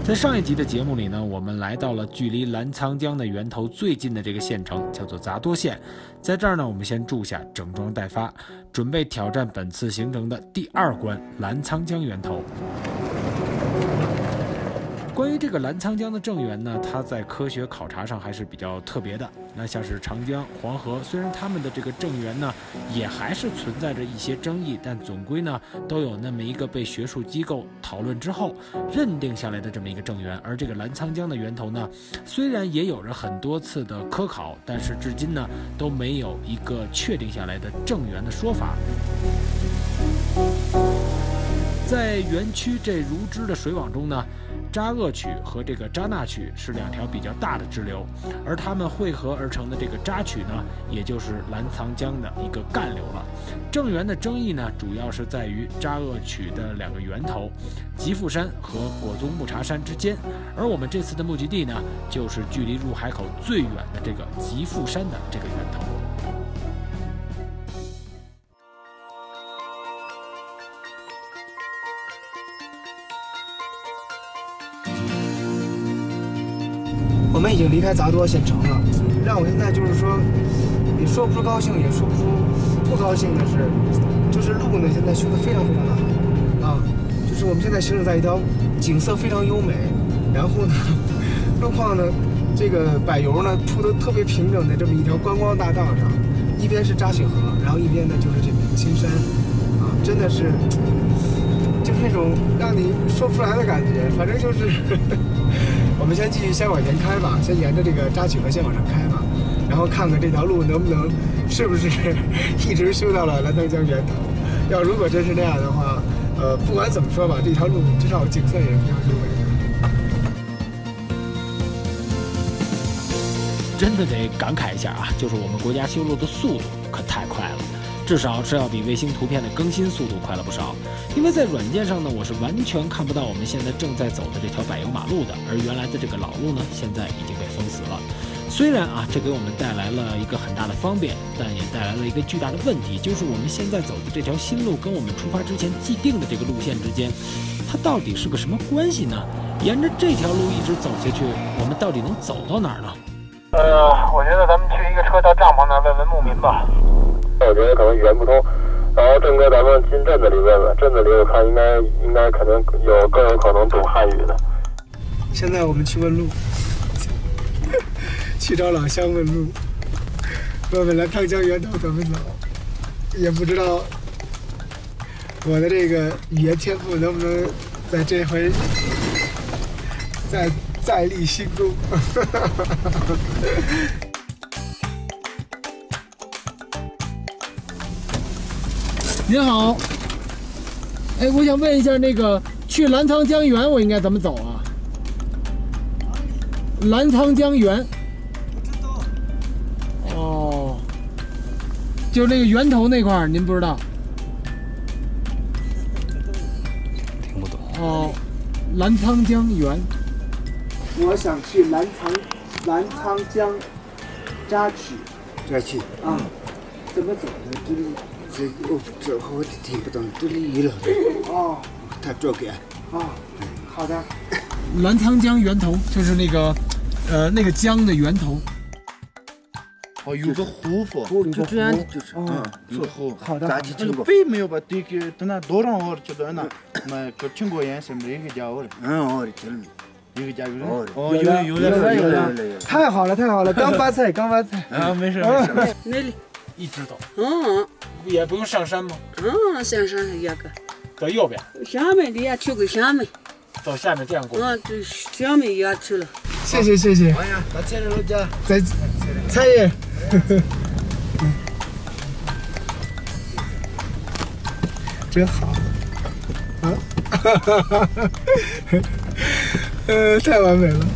在上一集的节目里呢，我们来到了距离澜沧江的源头最近的这个县城，叫做杂多县。在这儿呢，我们先住下，整装待发，准备挑战本次行程的第2关澜沧江源头。关于这个澜沧江的正源呢，它在科学考察上还是比较特别的。那像是长江、黄河，虽然它们的这个正源呢，也还是存在着一些争议，但总归呢，都有那么一个被学术机构讨论之后认定下来的这么一个正源。而这个澜沧江的源头呢，虽然也有着很多次的科考，但是至今呢，都没有一个确定下来的正源的说法。在园区这如织的水网中呢，扎鄂曲和这个扎纳曲是2条比较大的支流，而它们汇合而成的这个扎曲呢，也就是澜沧江的一个干流了。正源的争议呢，主要是在于扎鄂曲的2个源头，吉富山和果宗木茶山之间，而我们这次的目的地呢，就是距离入海口最远的这个吉富山的这个源头。 我们已经离开杂多县城了，让我现在就是说，也说不出高兴，也说不出不高兴的是，就是路呢现在修得非常非常的好啊，就是我们现在行驶在一条景色非常优美，然后呢，路况呢，这个柏油呢铺得特别平整的这么一条观光大道上，一边是扎雪河，然后一边呢就是这明青山，啊，真的是，就是那种让你说不出来的感觉，反正就是。我们先往前开吧，先沿着这个扎曲河先往上开吧，然后看看这条路能不能是不是一直修到了澜沧江源头。如果真是那样的话，不管怎么说吧，这条路至少景色也是非常优美的。 真的得感慨一下啊，就是我们国家修路的速度可太快了。至少是要比卫星图片的更新速度快了不少，因为在软件上呢，我是完全看不到我们现在正在走的这条柏油马路的，而原来的这个老路呢，现在已经被封死了。虽然啊，这给我们带来了一个很大的方便，但也带来了一个巨大的问题，就是我们现在走的这条新路跟我们出发之前既定的这个路线之间，它到底是个什么关系呢？沿着这条路一直走下去，我们到底能走到哪儿呢？ 我觉得咱们去一个车到帐篷那儿问问牧民吧。 我觉得可能语言不通，然后郑哥，咱们进镇子里问问，镇子里我看应该可能更有可能懂汉语的。 现在我们去问路，去找老乡问路，问问澜沧江源头怎么走，也不知道我的这个语言天赋能不能在这回再立新功。 您好，哎，我想问一下，那个去澜沧江源我应该怎么走啊？澜沧江源。哦，就那个源头那块儿，您不知道？ 听不懂。 哦，澜沧江源。 我想去澜沧江扎曲啊，怎么走呢？ 这我听不懂，这里了。 哦， 他做给。 哦，好的。 澜沧江源头就是那个江的源头。 哦，有个湖泊， 就这样就是， 有个湖。 好的。 那个北没有吧？这个在那多少号去到那？那个经过沿线没一个家伙。 我的天。 一个家有人。 哦，有了。太好了，刚发菜。 啊，没事。 那里。 一直走， 也不用上山吗？ 上山也个， 走右边。 下面的也去过下面， 走下面这样过。 对，下面也去了。 谢谢。 哎呀，那这人家在菜叶，真好啊！太完美了。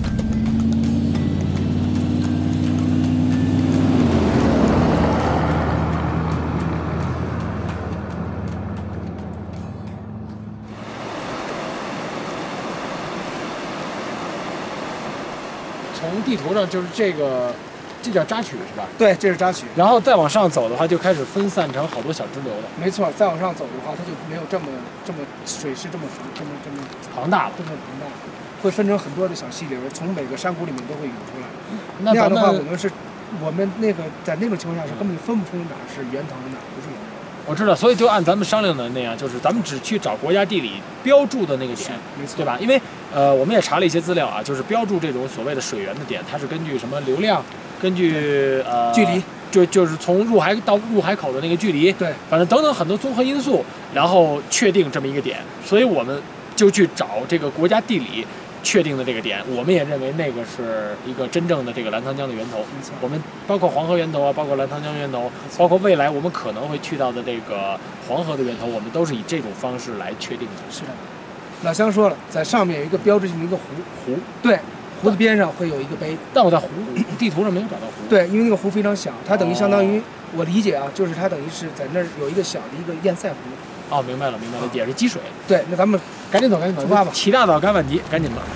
从地图上就是这个这叫扎曲是吧？ 对，这是扎曲。 然后再往上走的话，就开始分散成好多小支流了。 没错，再往上走的话，它就没有这么水势这么庞大了， 这么庞大，会分成很多的小溪流，从每个山谷里面都会涌出来。 那样的话，我们那个在那种情况下是根本就分不出哪是源头，哪不是源头。 我知道，所以就按咱们商量的那样，就是咱们只去找国家地理标注的那个点， 没错， 对吧？因为我们也查了一些资料啊，就是标注这种所谓的水源的点，它是根据什么流量，根据距离， 就是从入海到入海口的那个距离， 对， 反正等等很多综合因素，然后确定这么一个点，所以我们就去找这个国家地理确定的这个点，我们也认为那个是一个真正的这个澜沧江的源头。 没错， 我们包括黄河源头啊，包括澜沧江源头，包括未来我们可能会去到的这个黄河的源头，我们都是以这种方式来确定的。 是的，老乡说了，在上面有一个标志性的一个湖，对，湖的边上会有一个碑， 但我在地图上没有找到湖。 对，因为那个湖非常小，它等于相当于我理解啊，就是它等于是在那儿有一个小的一个堰塞湖。 哦，明白了，也是积水。 对，那咱们赶紧走， 出发吧！ 起大早赶晚集，赶紧吧。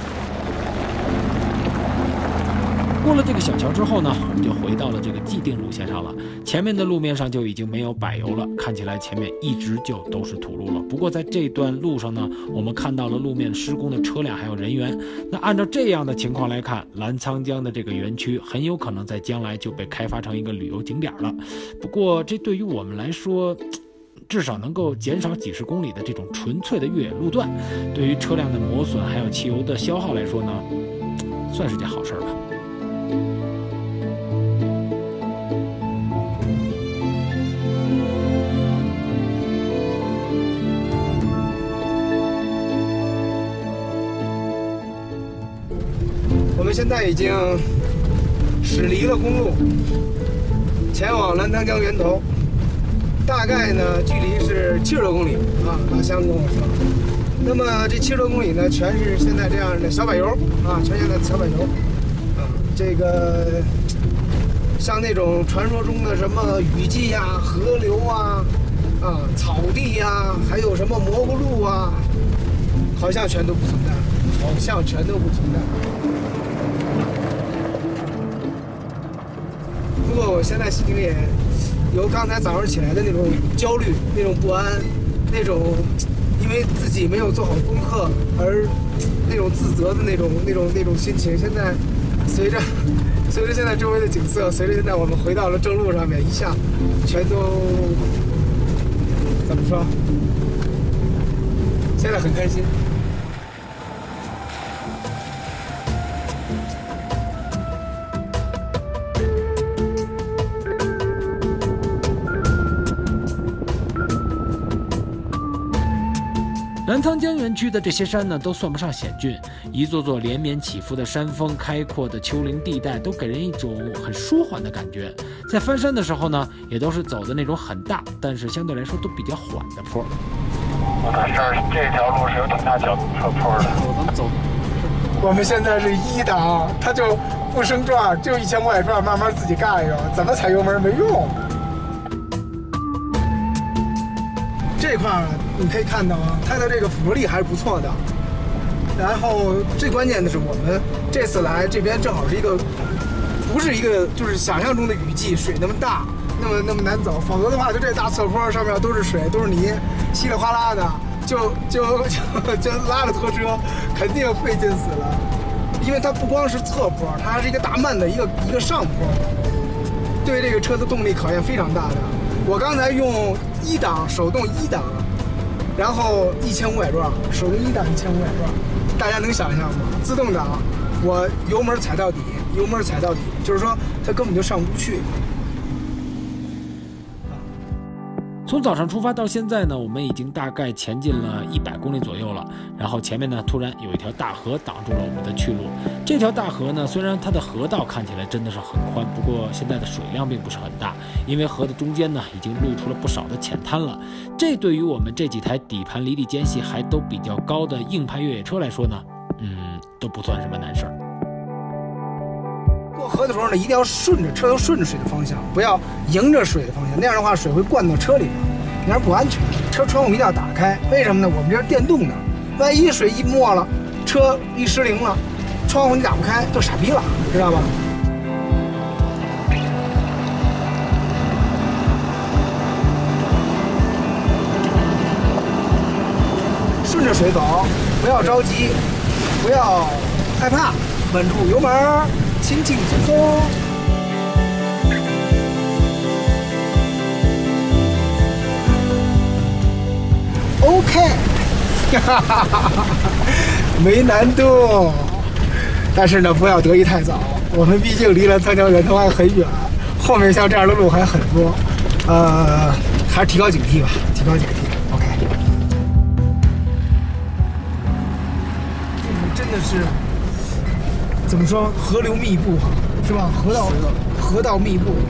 过了这个小桥之后呢，我们就回到了这个既定路线上了。前面的路面上就已经没有柏油了，看起来前面一直就都是土路了。不过在这段路上呢，我们看到了路面施工的车辆还有人员。那按照这样的情况来看，澜沧江的这个园区很有可能在将来就被开发成一个旅游景点了。不过这对于我们来说，至少能够减少几十公里的这种纯粹的越野路段，对于车辆的磨损还有汽油的消耗来说呢，算是件好事吧。 我们现在已经驶离了公路，前往澜沧江源头。大概呢，距离是70多公里啊，老乡跟我说。那么这70多公里呢，全是现在这样的小柏油啊，全现在的小柏油啊。这个像那种传说中的什么雨季呀、河流啊、草地呀，还有什么蘑菇路啊，好像全都不存在，不过我现在心情也由刚才早上起来的那种焦虑、那种不安、那种因为自己没有做好功课而那种自责的那种心情，现在随着现在周围的景色，随着现在我们回到了正路上面，一下全都怎么说？现在很开心。 澜沧江园区的这些山呢，都算不上险峻，一座座连绵起伏的山峰，开阔的丘陵地带，都给人一种很舒缓的感觉。在翻山的时候呢，也都是走的那种很大，但是相对来说都比较缓的坡。 这条路是有挺大角度侧坡的。 咱们走。 我们现在是1档，它就不升转，就1500转，慢慢自己干哟，怎么踩油门没用。这块儿你可以看到啊，它的这个附着力还是不错的。然后最关键的是，我们这次来这边正好是一个，不是一个就是想象中的雨季，水那么大，那么难走。否则的话，就这大侧坡上面都是水，都是泥，稀里哗啦的，就拉着拖车，肯定费劲死了。因为它不光是侧坡，它还是一个大慢的一个上坡，对这个车的动力考验非常大的。我刚才用1档手动1档，然后1500转，手动1档1500转，大家能想象吗？自动挡，我油门踩到底，就是说它根本就上不去。 从早上出发到现在呢，我们已经大概前进了100公里左右了。然后前面呢，突然有一条大河挡住了我们的去路。这条大河呢，虽然它的河道看起来真的是很宽，不过现在的水量并不是很大，因为河的中间呢，已经露出了不少的浅滩了。这对于我们这几台底盘离地间隙还都比较高的硬派越野车来说呢，都不算什么难事儿。 过河的时候呢，一定要顺着水的方向，不要迎着水的方向，那样的话水会灌到车里边，那样不安全。车窗户一定要打开，为什么呢？我们这是电动的，万一水一没了，车一失灵了，窗户你打不开就傻逼了，知道吧？ 顺着水走，不要着急，不要害怕，稳住油门，轻轻松松。OK， 没难度，但是呢，不要得意太早。我们毕竟离澜沧江源头还很远，后面像这样的路还很多，还是提高警惕吧，提高警惕。OK， 真的是怎么说，河流密布，是吧？河道密布。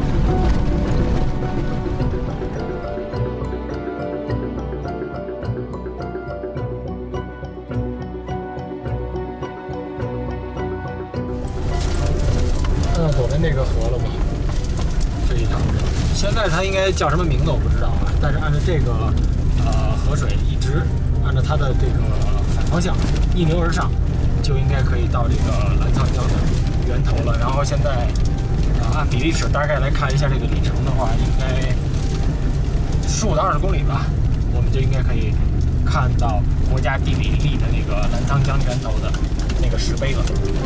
左边这个河了吧？这一条，现在它应该叫什么名字我不知道啊。但是按照这个河水一直按照它的这个反方向逆流而上，就应该可以到这个澜沧江的源头了。然后现在按比例尺大概来看一下这个里程的话，应该15到20公里吧，我们就应该可以看到国家地理立的那个澜沧江源头的那个石碑了。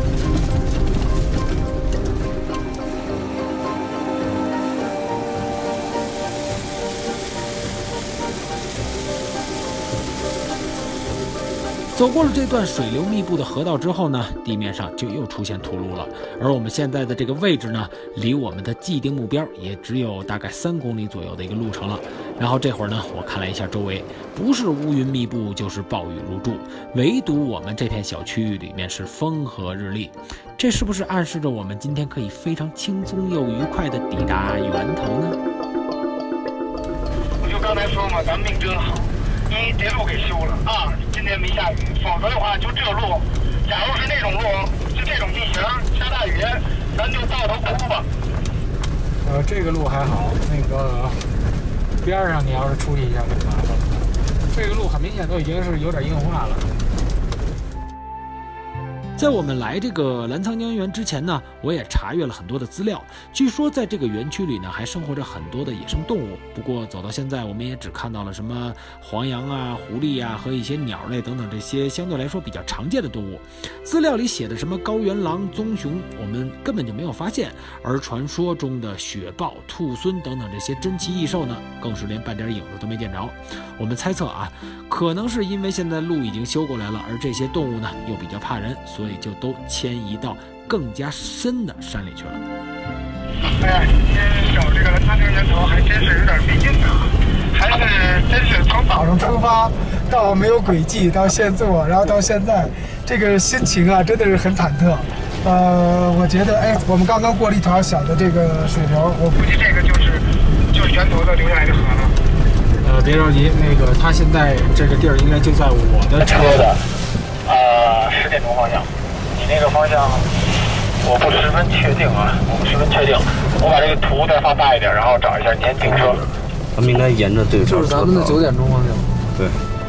走过了这段水流密布的河道之后呢，地面上就又出现土路了。而我们现在的这个位置呢，离我们的既定目标也只有大概3公里左右的一个路程了。然后这会儿呢，我看了一下周围，不是乌云密布，就是暴雨如注，唯独我们这片小区域里面是风和日丽。这是不是暗示着我们今天可以非常轻松又愉快地抵达源头呢？ 我就刚才说嘛，咱们命真好。这路给修了啊！今天没下雨，否则的话就这路，假如是那种路，就这种地形，下大雨，咱就抱头哭吧。 这个路还好，那个边上你要是出去一下就麻烦了。这个路很明显都已经是有点硬化了。 在我们来这个澜沧江源之前呢，我也查阅了很多的资料。据说在这个园区里呢，还生活着很多的野生动物。不过走到现在，我们也只看到了什么黄羊啊、狐狸啊和一些鸟类等等这些相对来说比较常见的动物。资料里写的什么高原狼、棕熊，我们根本就没有发现。而传说中的雪豹、兔狲等等这些珍奇异兽呢，更是连半点影子都没见着。我们猜测啊，可能是因为现在路已经修过来了，而这些动物呢又比较怕人，所以就都迁移到更加深的山里去了。 哎呀，今天找这个澜沧江源头还真是有点费劲呐，还是真是从早上出发到没有轨迹，到现做，然后到现在，这个心情啊真的是很忐忑。我觉得我们刚刚过了一条小的这个水流，我估计这个就是源头的流下来的河了。 别着急，那个他现在这个地儿应该就在我的车的10点钟方向。你那个方向我不十分确定啊，我不十分确定。我把这个图再放大一点，然后找一下你先停车。 咱们应该沿着这个就是咱们的9点钟方向。 对。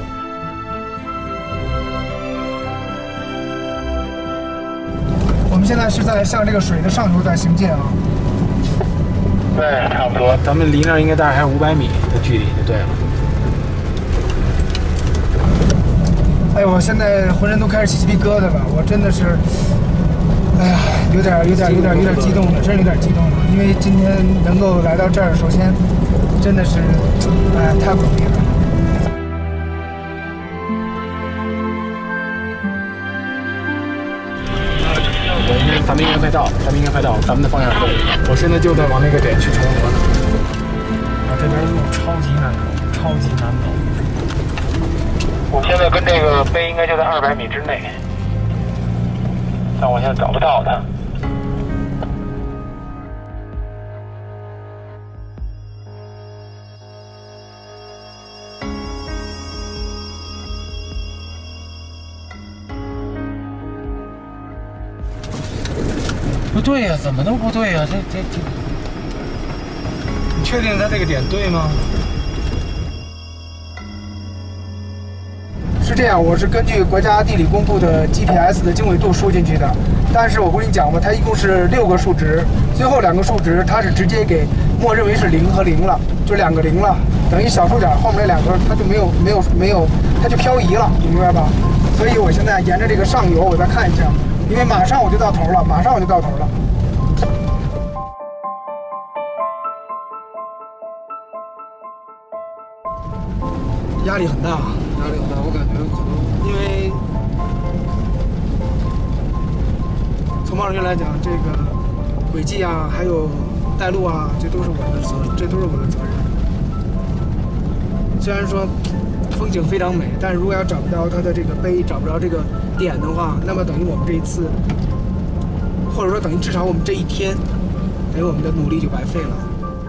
我们现在是在向这个水的上游在行进啊。 对，差不多。 咱们离那儿应该大概还有500米的距离就对了。 哎呦，我现在浑身都开始起鸡皮疙瘩了，我真的是，哎呀，有点激动了，真是有点激动了。因为今天能够来到这儿，首先真的是，哎，太不容易了。 咱们应该快到，咱们的方向是对的。我现在就在往那个点去重合呢。这边路超级难走。 我现在跟这个碑应该就在200米之内，但我现在找不到它。 不对呀，怎么都不对呀？这，你确定它这个点对吗？ 是这样，我是根据国家地理公布的 GPS 的经纬度输进去的，但是我跟你讲吧，它一共是6个数值，最后2个数值它是直接给默认为是0和0了，就2个0了。 等于小数点后面这两根它就没有，它就漂移了，你明白吧？所以我现在沿着这个上游，我再看一下，因为马上我就到头了，压力很大，我感觉可能因为从贸易来讲，这个轨迹啊，还有带路啊，这都是我的责任。虽然说风景非常美，但是如果要找不着它的这个碑，找不着这个点的话，那么等于我们这一次，或者说等于至少我们这一天，等于我们的努力就白费了。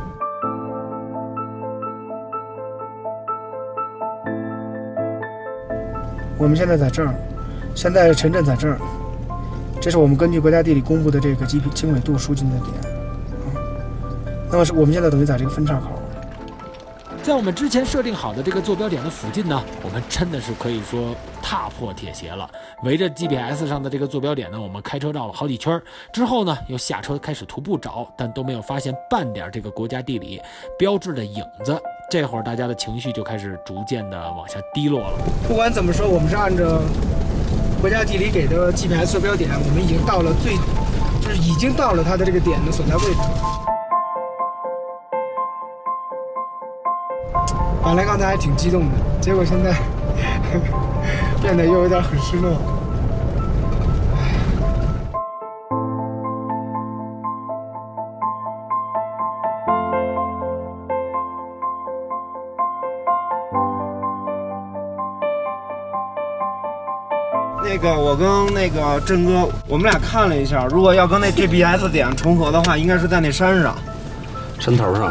我们现在在这儿，现在陈震在这儿，这是我们根据国家地理公布的这个经纬度输进的点。那么是我们现在等于在这个分岔口。 在我们之前设定好的这个坐标点的附近呢，我们真的是可以说踏破铁鞋了。围着 GPS 上的这个坐标点呢，我们开车绕了好几圈，之后呢又下车开始徒步找，但都没有发现半点这个国家地理标志的影子。这会儿大家的情绪就开始逐渐的往下低落了。 不管怎么说，我们是按照国家地理给的 GPS 坐标点，我们已经到了已经到了它的这个点的所在位置。本来刚才还挺激动的，结果现在变得又有点很失落。 那个，我跟那个振哥，我们俩看了一下，如果要跟那 GPS 点重合的话，应该是在那山上， 山头上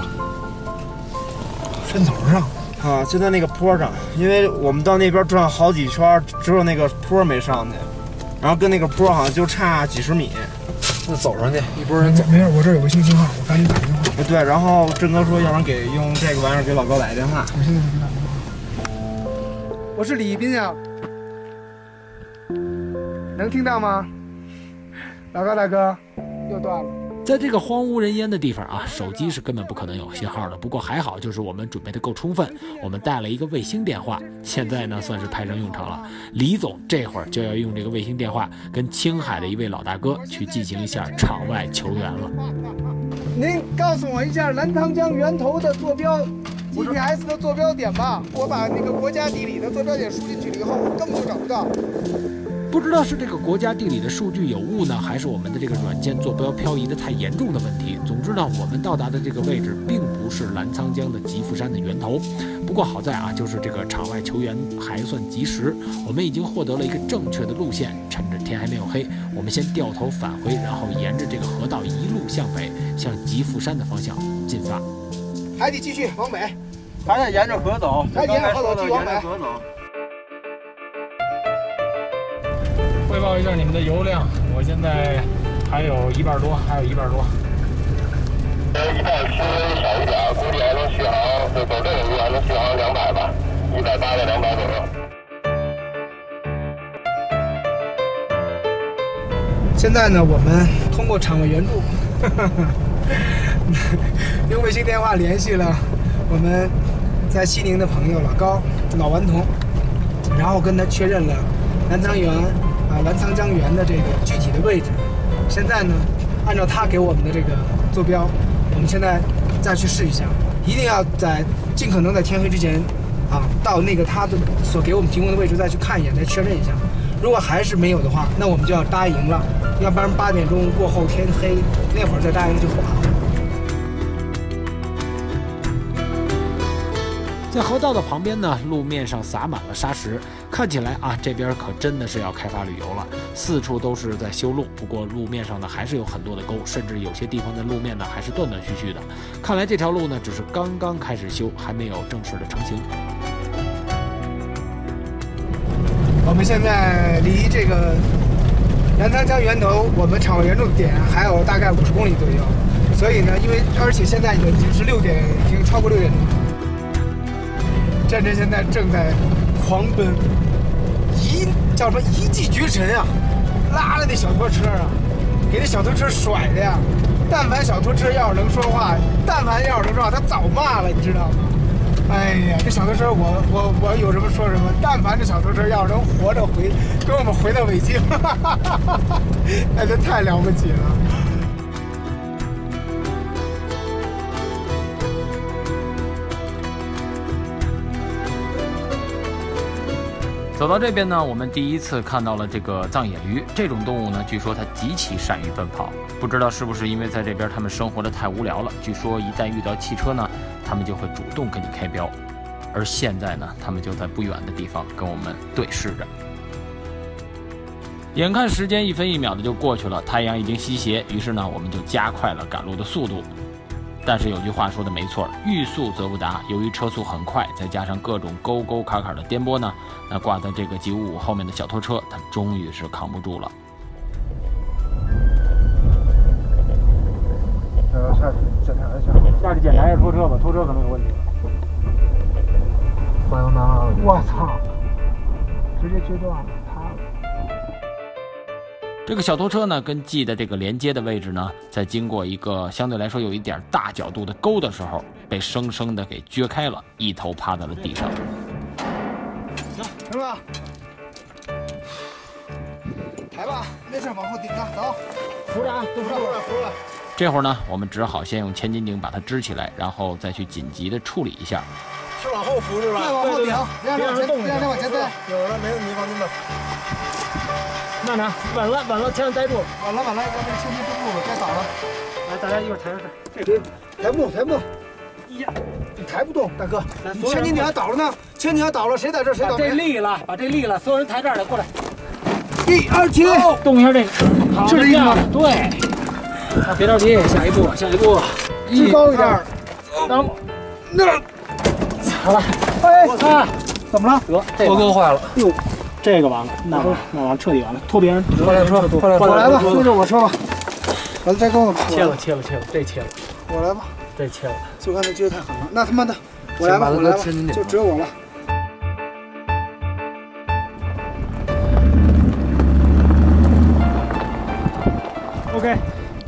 啊，就在那个坡上，因为我们到那边转好几圈，只有那个坡没上去，然后跟那个坡好像就差几十米，那走上去，一拨人走。 没事，我这儿有个信号，我赶紧打电话。 对，然后振哥说，要不然用这个玩意儿给老高打个电话。 我现在就给打电话。我是李一斌呀。能听到吗？老高大哥，又断了。 在这个荒无人烟的地方啊，手机是根本不可能有信号的。不过还好，就是我们准备的够充分，我们带了一个卫星电话，现在呢算是派上用场了。李总这会儿就要用这个卫星电话跟青海的一位老大哥去进行一下场外求援了。 您告诉我一下澜沧江源头的坐标 GPS 的坐标点吧，我把那个国家地理的坐标点输进去了以后，我根本就找不到。 不知道是这个国家地理的数据有误呢，还是我们的这个软件坐标漂移的太严重的问题。总之呢，我们到达的这个位置并不是澜沧江的吉富山的源头。不过好在啊，就是这个场外求援还算及时，我们已经获得了一个正确的路线。趁着天还没有黑，我们先掉头返回，然后沿着这个河道一路向北，向吉富山的方向进发。 还得继续往北， 还得沿着河走， 还沿着河走，继续往北。 汇报一下你们的油量，我现在还有1半多， 一半稍微少一点，估计还能续航，就走这个路还能续航200吧，180到200左右。 现在呢，我们通过场外援助，用卫星电话联系了我们在西宁的朋友老高、老顽童，然后跟他确认了澜沧江源的这个具体的位置。现在呢，按照他给我们的这个坐标，我们现在再去试一下，一定要尽可能在天黑之前到那个他的所给我们提供的位置再去看一眼，再确认一下。如果还是没有的话，那我们就要搭营了，要不然8点钟过后天黑那会儿再搭营就很麻烦。 在河道的旁边呢，路面上撒满了沙石，看起来啊，这边可真的是要开发旅游了，四处都是在修路。不过路面上呢，还是有很多的沟，甚至有些地方的路面呢还是断断续续的。看来这条路呢，只是刚刚开始修，还没有正式的成型。 我们现在离这个澜沧江源头，我们场外援助点还有大概50公里左右，所以呢，而且现在已经是6点，已经超过6点钟。战争现在正在狂奔，叫什么一骑绝尘啊！拉着那小拖车啊，给那小拖车甩的呀！但凡小拖车要是能说话，他早骂了，你知道吗？ 哎呀，这小偷车我有什么说什么，但凡这小偷车要能活着跟我们回到北京，那就太了不起了。 走到这边呢，我们第一次看到了这个藏野驴。这种动物呢，据说它极其善于奔跑，不知道是不是因为在这边它们生活的太无聊了。据说一旦遇到汽车呢，它们就会主动跟你开标。而现在呢，它们就在不远的地方跟我们对视着。眼看时间1分1秒的就过去了，太阳已经西斜，于是呢，我们就加快了赶路的速度。但是有句话说的没错，欲速则不达。由于车速很快，再加上各种沟沟坎坎的颠簸呢，那挂在这个955后面的小拖车，它终于是扛不住了。 下去检查一下， 下去检查一下拖车吧，拖车可能有问题。 换油囊，我操，直接决断了，塌了。 这个小拖车呢，跟 G 的这个连接的位置呢，在经过一个相对来说有一点大角度的沟的时候，被生生的给撅开了，一头趴在了地上。 是吧？抬吧，没事，往后顶着，走，扶着啊，都扶着，扶着。 这会儿呢，我们只好先用千斤顶把它支起来，然后再去紧急的处理一下。 是往后扶是吧？ 对，往后顶，别让它动，别让它往前推。 有了，没问题，放心吧。 慢点，稳了，千万待住。 稳了，要不然轻轻蹲住了，该倒了。 来，大家一会儿抬上去。这个抬不动。呀，你抬不动，大哥。千斤顶还倒了呢，千斤顶倒了，谁在这谁倒霉？ 把这立了，所有人抬这儿来，过来。 1、2、起， 动一下这个，好， 是这意思吗？ 对。别着急，下一步， 支高一点。 等， 那， 好了。 哎， 我看怎么了？ 得， 拖钩坏了。 哟，这个完了，那完了，彻底完了。拖别人， 换辆车，我来吧，追着我车吧。把它摘高了。 切了，这切了。 我来吧， 这切了。 就看他撅太狠了，那他妈的，我来吧，就只有我了。 OK，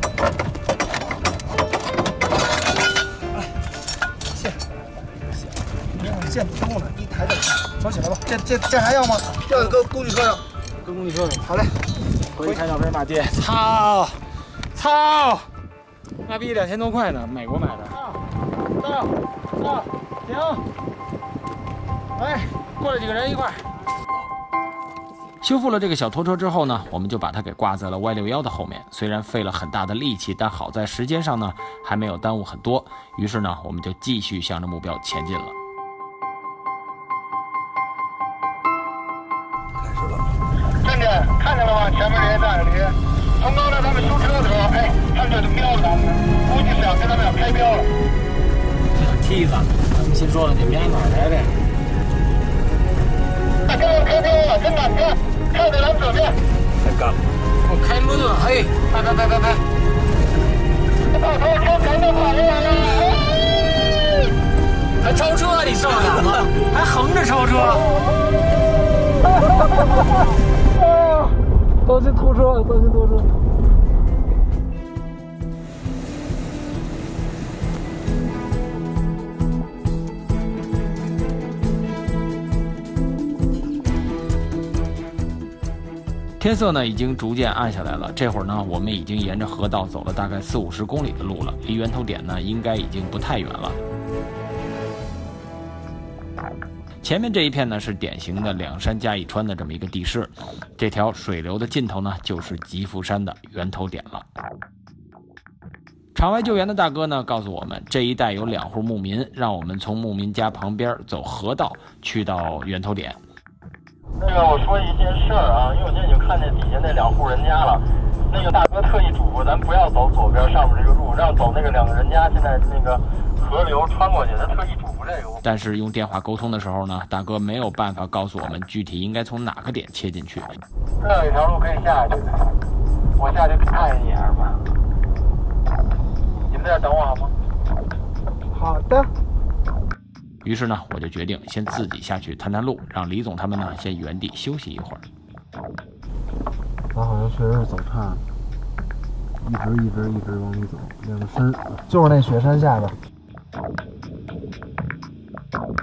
线不动了，一抬就收起来吧。这还要吗？这搁工具车上， 跟工具车上。 好嘞， 回去开照片骂街。操！妈逼2000多块呢，美国买的。到，停！来，过来几个人一块儿。 修复了这个小拖车之后呢，我们就把它给挂在了Y61的后面。虽然费了很大的力气，但好在时间上呢还没有耽误很多。于是呢，我们就继续向着目标前进了。 开始了，兄弟，看见了吗？前面这些大野驴，从刚才他们修车的时候，哎，他们就瞄着咱们，估计是想跟咱们俩开标了。 梯子，他们心说了，你们家哪儿来的？ 他跟我开标了，真的，你看，看在咱们左边。 太干了！我开抡了，嘿，拍！ 大头车赶紧跑过来了！ 还超车，你受得了吗？还横着超车！当心拖车！ 天色呢已经逐渐暗下来了，这会儿呢我们已经沿着河道走了大概40-50公里的路了，离源头点呢应该已经不太远了。前面这一片呢是典型的2山加1川的这么一个地势，这条水流的尽头呢就是吉福山的源头点了。场外救援的大哥呢告诉我们，这一带有2户牧民，让我们从牧民家旁边走河道去到源头点。 那个，我说一件事儿啊，因为我现在已经看见底下那2户人家了。那个大哥特意嘱咐咱不要走左边上面这个路，让走那个2个人家现在那个河流穿过去，他特意嘱咐这个。 但是用电话沟通的时候呢，大哥没有办法告诉我们具体应该从哪个点切进去。 这有一条路可以下去，我下去看一眼吧。你们在这等我好吗？ 好的。 于是呢，我就决定先自己下去探探路，让李总他们呢先原地休息一会儿。 咱好像确实是走岔了，一直往里走，2个山，就是那雪山下边。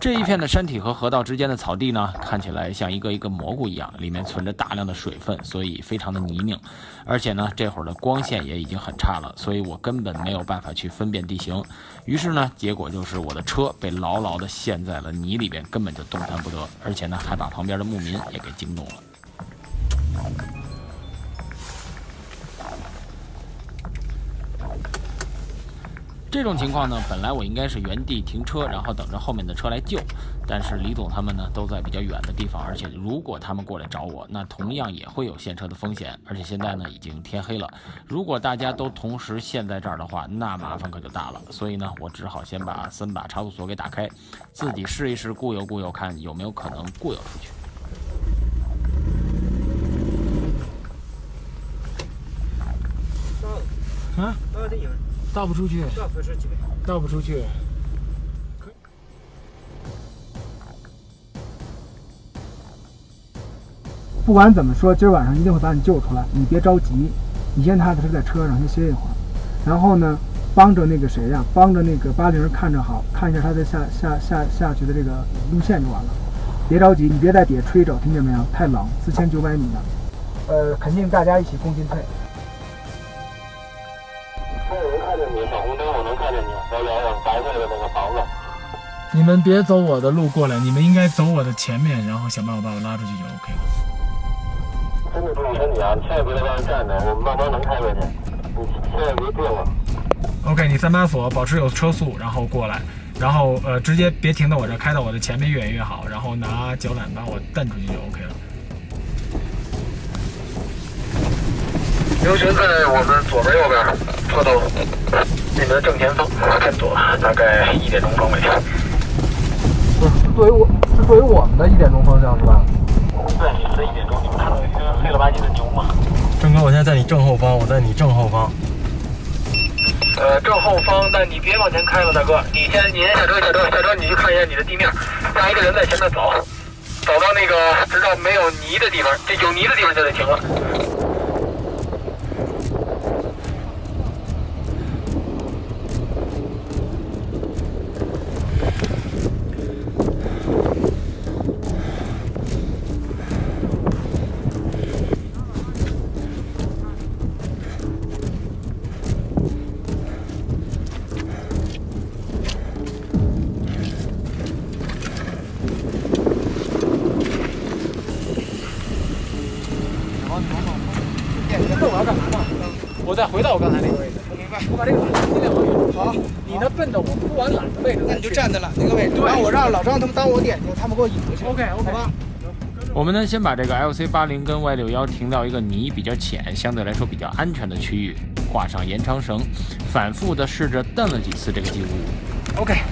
这一片的山体和河道之间的草地呢，看起来像一个一个蘑菇一样，里面存着大量的水分，所以非常的泥泞。而且呢，这会儿的光线也已经很差了，所以我根本没有办法去分辨地形。于是呢，结果就是我的车被牢牢地陷在了泥里边，根本就动弹不得，而且呢，还把旁边的牧民也给惊动了。这种情况呢，本来我应该是原地停车，然后等着后面的车来救。但是李总他们呢都在比较远的地方，而且如果他们过来找我，那同样也会有陷车的风险。而且现在呢已经天黑了，如果大家都同时陷在这儿的话，那麻烦可就大了。所以呢，我只好先把3把差速锁给打开，自己试一试固油，看有没有可能固油出去。 啊？倒不出去，倒不出去。 不管怎么说，今儿晚上一定会把你救出来，你别着急，你先踏踏实实在车上先歇一会儿，然后呢，帮着那个谁呀，帮着那个80看着好，看一下他的下去的这个路线就完了，别着急，你别在底下吹着，听见没有？太冷，4900米的，肯定大家一起共进退。 我能看见你，小红灯我能看见你，聊聊白色的那个房子。 你们别走我的路过来，你们应该走我的前面，然后想办法把我拉出去就 OK 了。 真的注意身体啊！你千万别在外面站着，我们慢慢能开过去，你千万别动了。 OK， 你3把锁，保持有车速，然后过来，然后直接别停到我这，开到我的前面越远越好，然后拿脚缆把我蹬出去就 OK 了。 刘群在我们左边右边车头，你们的正前方偏左，大概1点钟方位。 不是，是作为我们的1点钟方向是吧？ 对，是1点钟，你们看到一个黑了吧唧的牛吗？ 郑哥，我现在在你正后方，我在你正后方。 正后方，但你别往前开了，大哥，你先下车，你去看一下你的地面，让一个人在前面走，走到那个直到没有泥的地方，这有泥的地方就得停了。 我再回到我刚才那个位置。我明白。我把这个缆尽量往远。好，你呢奔着我不往缆的位置。 那你就站在缆那个位置，然后我让老张他们当我点睛，他们给我引回去。 OK， 好吧。 我们呢先把这个 LC80跟 Y61停到一个泥比较浅、相对来说比较安全的区域，挂上延长绳，反复的试着蹬了几次这个机务。 OK。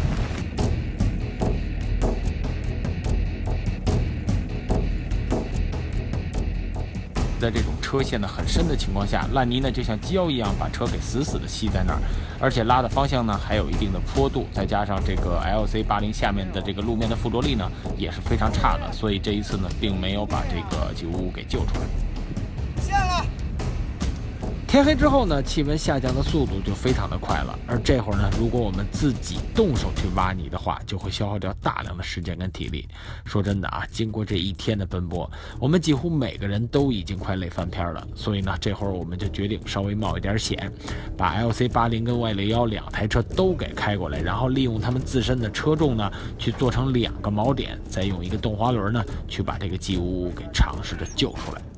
在这种车陷得很深的情况下，烂泥呢就像胶一样把车给死死的吸在那儿，而且拉的方向呢还有一定的坡度，再加上这个 LC80下面的这个路面的附着力呢也是非常差的，所以这一次呢并没有把这个955给救出来。 陷了。 天黑之后呢，气温下降的速度就非常的快了，而这会儿呢，如果我们自己动手去挖泥的话，就会消耗掉大量的时间跟体力。说真的啊，经过这一天的奔波，我们几乎每个人都已经快累翻篇了，所以呢，这会儿我们就决定稍微冒一点险，把 LC80跟 Y61 2台车都给开过来，然后利用他们自身的车重呢，去做成2个锚点，再用一个动滑轮呢，去把这个955给尝试着救出来。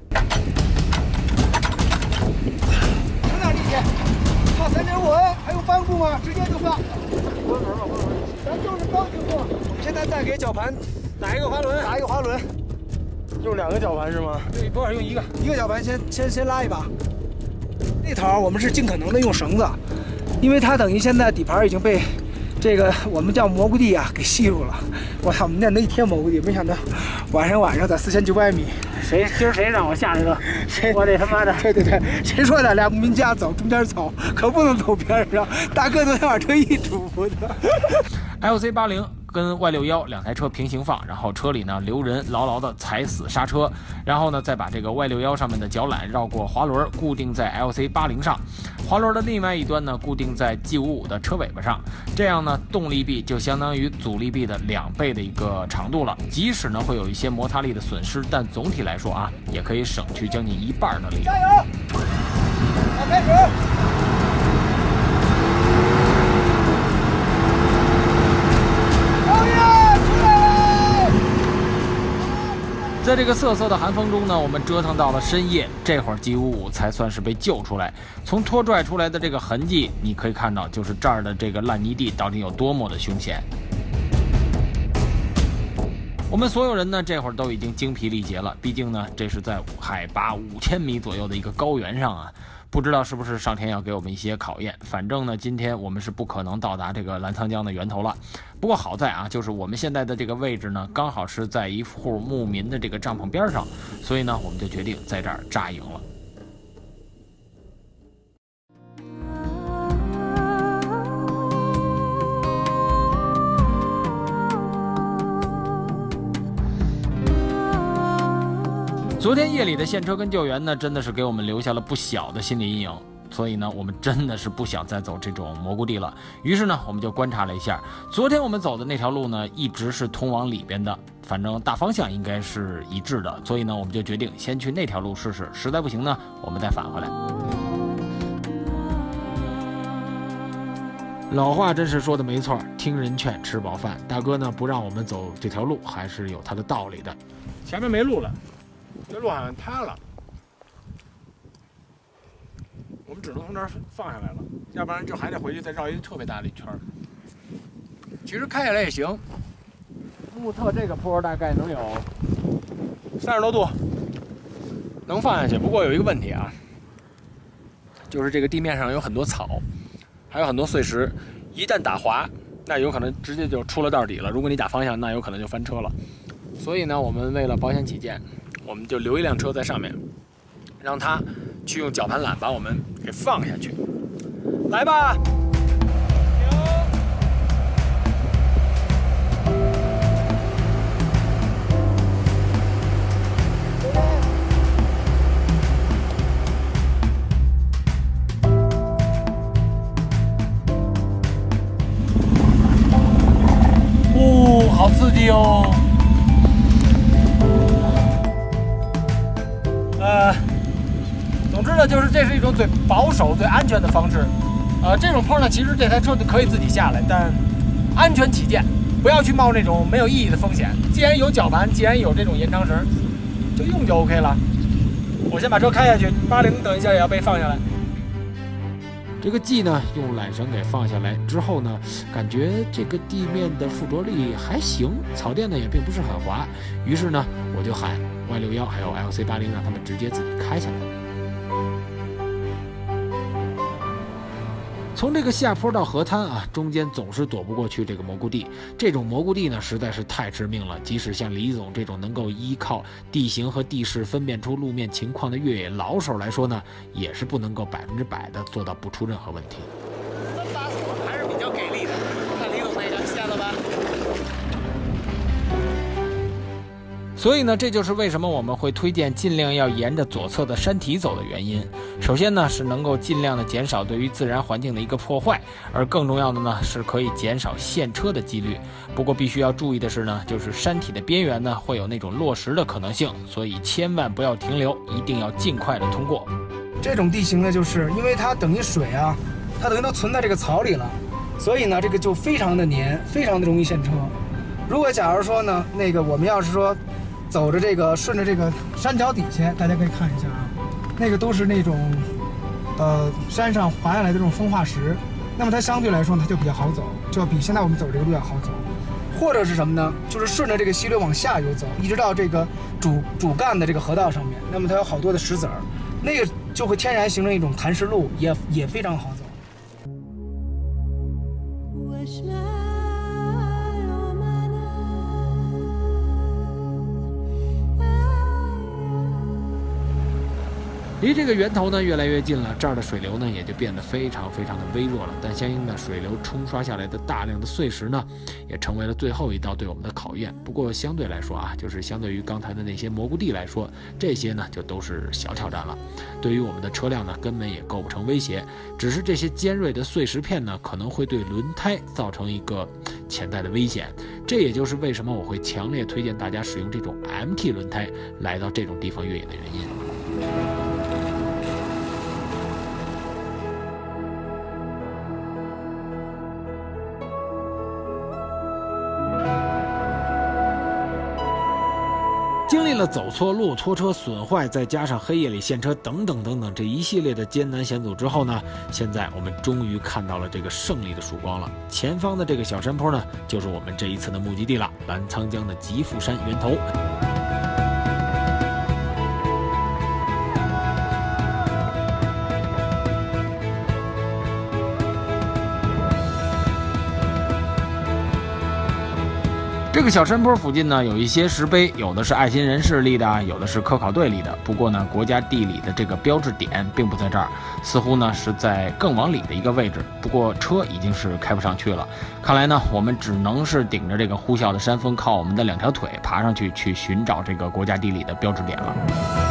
省点力气，靠3.5，还有帮助吗？直接就放。咱就是高精度。我们现在再给绞盘打一个滑轮， 用2个绞盘是吗？ 对，不是用一个绞盘先拉一把。那头我们是尽可能的用绳子，因为它等于现在底盘已经被这个我们叫蘑菇地啊给吸住了。我操，我们练了一天蘑菇地，没想到晚上在4900米。 今儿谁让我下来的？我这他妈的！ 对，谁说的？俩牧民家走中间走，可不能走边上，大个都想把车一杵的。 LC80 跟Y61两台车平行放，然后车里呢留人牢牢的踩死刹车，然后呢再把这个Y61上面的脚缆绕过滑轮，固定在 LC80上，滑轮的另外一端呢固定在 G55的车尾巴上，这样呢动力臂就相当于阻力臂的2倍的一个长度了。即使呢会有一些摩擦力的损失，但总体来说啊，也可以省去将近1半的力。 加油！好，开始。 在这个瑟瑟的寒风中呢，我们折腾到了深夜，这会儿G55才算是被救出来。从拖拽出来的这个痕迹，你可以看到，就是这儿的这个烂泥地到底有多么的凶险。我们所有人呢，这会儿都已经精疲力竭了，毕竟呢，这是在海拔5000米左右的一个高原上啊。不知道是不是上天要给我们一些考验，反正呢，今天我们是不可能到达这个澜沧江的源头了。不过好在啊，就是我们现在的这个位置呢，刚好是在一户牧民的这个帐篷边上，所以呢，我们就决定在这儿扎营了。昨天夜里的现车跟救援呢，真的是给我们留下了不小的心理阴影，所以呢，我们真的是不想再走这种蘑菇地了。于是呢，我们就观察了一下，昨天我们走的那条路呢，一直是通往里边的，反正大方向应该是一致的，所以呢，我们就决定先去那条路试试，实在不行呢，我们再返回来。老话真是说的没错，听人劝，吃饱饭。大哥呢不让我们走这条路，还是有他的道理的。 前面没路了。这路好像塌了，我们只能从这儿放下来了，要不然就还得回去再绕一个特别大的一圈。其实开下来也行，穆特这个坡大概能有30多度，能放下去。不过有一个问题啊，就是这个地面上有很多草，还有很多碎石，一旦打滑，那有可能直接就出了道底了。如果你打方向，那有可能就翻车了。所以呢，我们为了保险起见，我们就留一辆车在上面，让他去用绞盘缆把我们给放下去。来吧！哦，好刺激哦！总之呢，就是这是一种最保守、最安全的方式。这种坡呢，其实这台车可以自己下来，但安全起见，不要去冒那种没有意义的风险。既然有绞盘，既然有这种延长绳，就用就 OK 了。我先把车开下去，80等一下也要被放下来。 这个 G 呢，用缆绳给放下来之后呢，感觉这个地面的附着力还行，草垫呢也并不是很滑。于是呢，我就喊Y61还有 LC80让他们直接自己开下来。从这个下坡到河滩啊，中间总是躲不过去这个蘑菇地。这种蘑菇地呢，实在是太致命了。即使像李总这种能够依靠地形和地势分辨出路面情况的越野老手来说呢，也是不能够100%的做到不出任何问题。 3把锁还是比较给力的，看李总那个下了吧。 所以呢，这就是为什么我们会推荐尽量要沿着左侧的山体走的原因。首先呢，是能够尽量的减少对于自然环境的一个破坏，而更重要的呢，是可以减少陷车的几率。不过必须要注意的是呢，就是山体的边缘呢会有那种落石的可能性，所以千万不要停留，一定要尽快的通过。 这种地形呢，就是因为它等于水啊，它等于都存在这个草里了，所以呢，这个就非常的黏，非常的容易陷车。如果假如说呢，我们要是说走着这个顺着这个山脚底下，大家可以看一下啊，那个都是那种山上滑下来的这种风化石，那么它相对来说它就比较好走，就比现在我们走这个路要好走。或者是什么呢？就是顺着这个溪流往下游走，一直到这个主干的这个河道上面，那么它有好多的石子儿，那个就会天然形成一种弹石路，也非常好走。 离这个源头呢越来越近了，这儿的水流呢也就变得非常的微弱了。但相应的，水流冲刷下来的大量的碎石呢，也成为了最后一道对我们的考验。不过相对来说啊，就是相对于刚才的那些蘑菇地来说，这些呢就都是小挑战了。对于我们的车辆呢，根本也构不成威胁。只是这些尖锐的碎石片呢，可能会对轮胎造成一个潜在的危险。这也就是为什么我会强烈推荐大家使用这种 MT 轮胎来到这种地方越野的原因。经历了走错路、拖车损坏，再加上黑夜里陷车等等这一系列的艰难险阻之后呢，现在我们终于看到了这个胜利的曙光了。前方的这个小山坡呢，就是我们这一次的目的地了——澜沧江的极富山源头。这个小山坡附近呢，有一些石碑，有的是爱心人士立的，有的是科考队立的。不过呢，国家地理的这个标志点并不在这儿，似乎呢是在更往里的一个位置。不过车已经是开不上去了，看来呢，我们只能是顶着这个呼啸的山峰，靠我们的2条腿爬上去，去寻找这个国家地理的标志点了。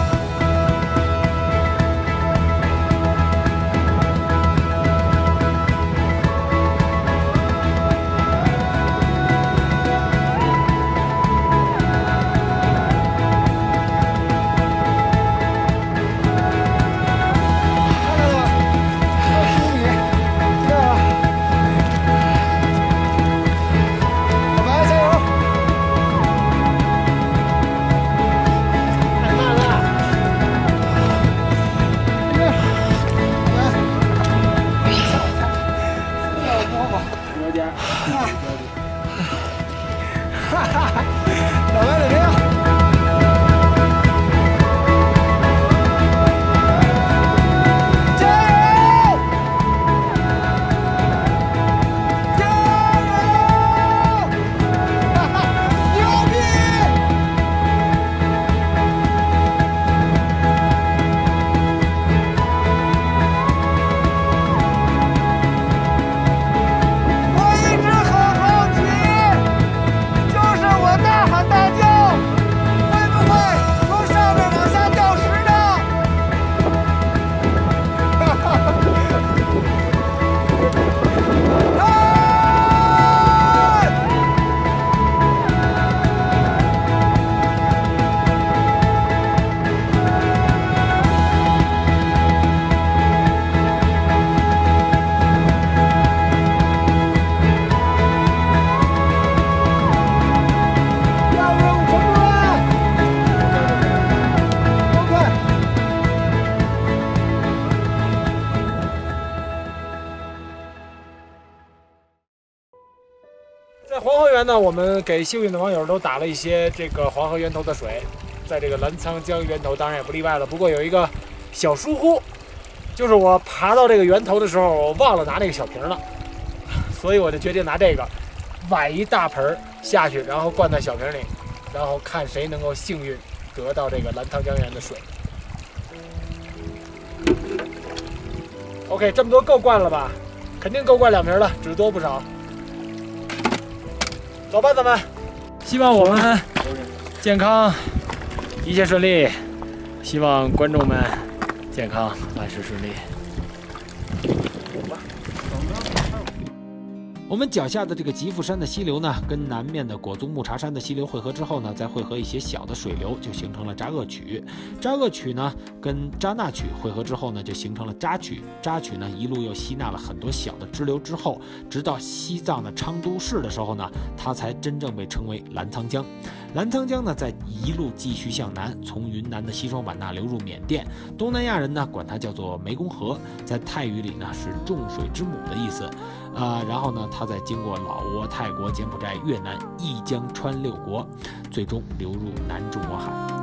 在黄河源呢，我们给幸运的网友都打了一些这个黄河源头的水，在这个澜沧江源头当然也不例外了。不过有一个小疏忽，就是我爬到这个源头的时候，我忘了拿那个小瓶了，所以我就决定拿这个崴一大盆下去，然后灌在小瓶里，然后看谁能够幸运得到这个澜沧江源的水。OK， 这么多够灌了吧？肯定够灌2瓶了，只多不少。走吧，咱们。希望我们健康，一切顺利。希望观众们健康，万事顺利。 我们脚下的这个极富山的溪流呢，跟南面的果宗木茶山的溪流汇合之后呢，再汇合一些小的水流，就形成了扎鄂曲。扎鄂曲呢，跟扎纳曲汇合之后呢，就形成了扎曲。扎曲呢，一路又吸纳了很多小的支流之后，直到西藏的昌都市的时候呢，它才真正被称为澜沧江。澜沧江呢，在一路继续向南，从云南的西双版纳流入缅甸。东南亚人呢，管它叫做湄公河，在泰语里呢是众水之母的意思。然后呢，它再经过老挝、泰国、柬埔寨、越南，一江穿6国，最终流入南中国海。